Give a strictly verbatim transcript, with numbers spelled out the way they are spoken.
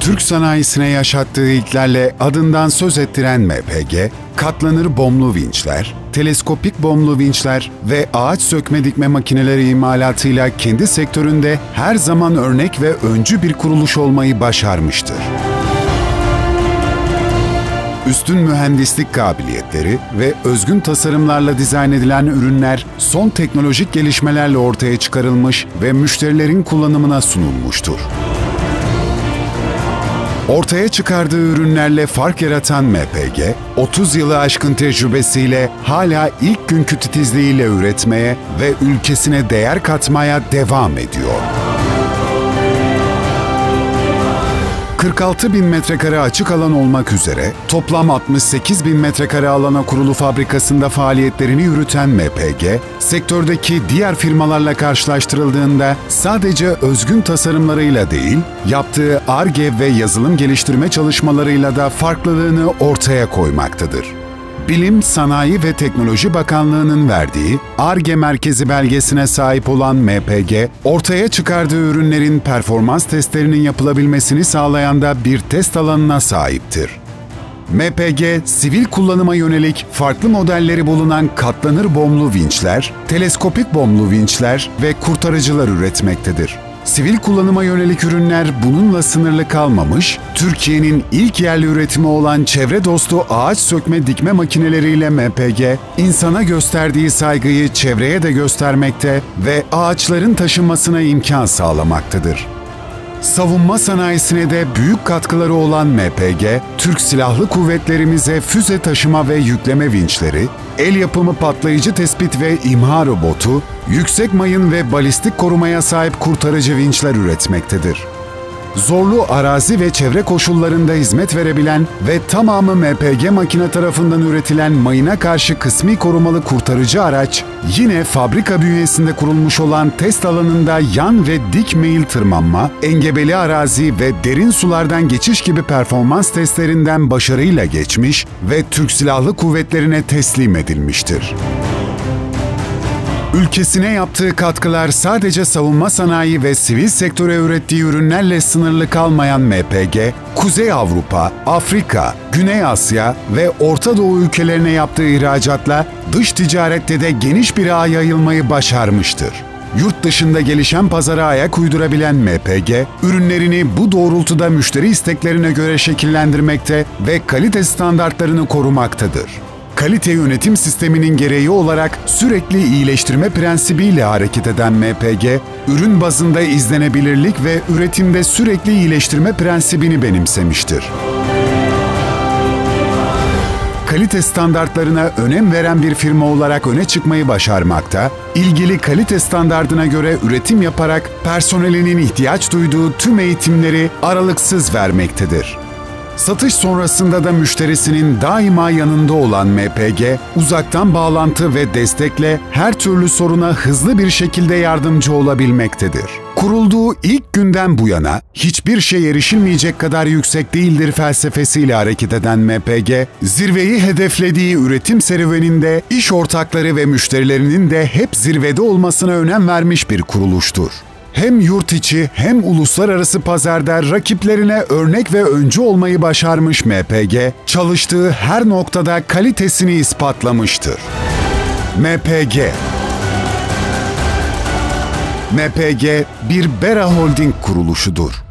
Türk sanayisine yaşattığı ilklerle adından söz ettiren M P G, katlanır bomlu vinçler, teleskopik bomlu vinçler ve ağaç sökme dikme makineleri imalatıyla kendi sektöründe her zaman örnek ve öncü bir kuruluş olmayı başarmıştır. Üstün mühendislik kabiliyetleri ve özgün tasarımlarla dizayn edilen ürünler son teknolojik gelişmelerle ortaya çıkarılmış ve müşterilerin kullanımına sunulmuştur. Ortaya çıkardığı ürünlerle fark yaratan M P G, otuz yılı aşkın tecrübesiyle hala ilk günkü titizliğiyle üretmeye ve ülkesine değer katmaya devam ediyor. kırk altı bin metrekare açık alan olmak üzere toplam altmış sekiz bin metrekare alana kurulu fabrikasında faaliyetlerini yürüten M P G, sektördeki diğer firmalarla karşılaştırıldığında sadece özgün tasarımlarıyla değil, yaptığı Ar-Ge ve yazılım geliştirme çalışmalarıyla da farklılığını ortaya koymaktadır. Bilim, Sanayi ve Teknoloji Bakanlığı'nın verdiği Ar-Ge merkezi belgesine sahip olan M P G, ortaya çıkardığı ürünlerin performans testlerinin yapılabilmesini sağlayan da bir test alanına sahiptir. M P G, sivil kullanıma yönelik farklı modelleri bulunan katlanır bomlu vinçler, teleskopik bomlu vinçler ve kurtarıcılar üretmektedir. Sivil kullanıma yönelik ürünler bununla sınırlı kalmamış, Türkiye'nin ilk yerli üretimi olan çevre dostu ağaç sökme dikme makineleriyle M P G, insana gösterdiği saygıyı çevreye de göstermekte ve ağaçların taşınmasına imkan sağlamaktadır. Savunma sanayisine de büyük katkıları olan M P G, Türk Silahlı Kuvvetlerimize füze taşıma ve yükleme vinçleri, el yapımı patlayıcı tespit ve imha robotu, yüksek mayın ve balistik korumaya sahip kurtarıcı vinçler üretmektedir. Zorlu arazi ve çevre koşullarında hizmet verebilen ve tamamı M P G makine tarafından üretilen mayına karşı kısmi korumalı kurtarıcı araç, yine fabrika bünyesinde kurulmuş olan test alanında yan ve dik meyil tırmanma, engebeli arazi ve derin sulardan geçiş gibi performans testlerinden başarıyla geçmiş ve Türk Silahlı Kuvvetleri'ne teslim edilmiştir. Ülkesine yaptığı katkılar sadece savunma sanayi ve sivil sektöre ürettiği ürünlerle sınırlı kalmayan M P G, Kuzey Avrupa, Afrika, Güney Asya ve Orta Doğu ülkelerine yaptığı ihracatla dış ticarette de geniş bir ağa yayılmayı başarmıştır. Yurt dışında gelişen pazara ayak uydurabilen M P G, ürünlerini bu doğrultuda müşteri isteklerine göre şekillendirmekte ve kalite standartlarını korumaktadır. Kalite yönetim sisteminin gereği olarak sürekli iyileştirme prensibiyle hareket eden M P G, ürün bazında izlenebilirlik ve üretimde sürekli iyileştirme prensibini benimsemiştir. Kalite standartlarına önem veren bir firma olarak öne çıkmayı başarmakta, ilgili kalite standardına göre üretim yaparak personelinin ihtiyaç duyduğu tüm eğitimleri aralıksız vermektedir. Satış sonrasında da müşterisinin daima yanında olan M P G, uzaktan bağlantı ve destekle her türlü soruna hızlı bir şekilde yardımcı olabilmektedir. Kurulduğu ilk günden bu yana hiçbir şey erişilmeyecek kadar yüksek değildir felsefesiyle hareket eden M P G, zirveyi hedeflediği üretim serüveninde iş ortakları ve müşterilerinin de hep zirvede olmasına önem vermiş bir kuruluştur. Hem yurt içi hem uluslararası pazarda rakiplerine örnek ve öncü olmayı başarmış M P G, çalıştığı her noktada kalitesini ispatlamıştır. M P G M P G bir Bera Holding kuruluşudur.